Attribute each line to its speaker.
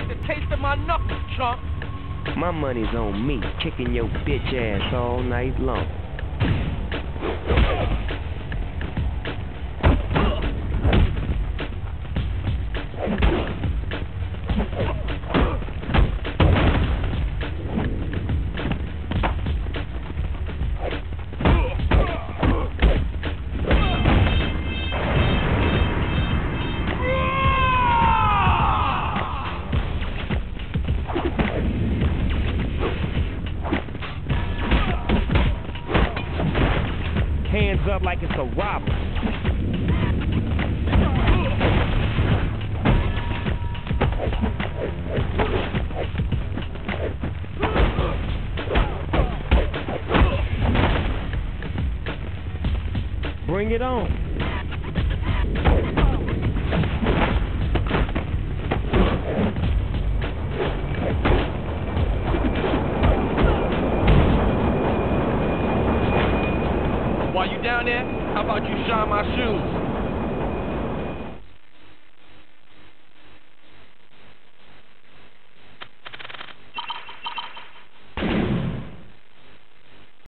Speaker 1: like the taste of my knuckles, chump.
Speaker 2: My money's on me, kicking your bitch ass all night long. Hands up like it's a robber. Bring it on.
Speaker 1: While you down there, how about you shine my shoes?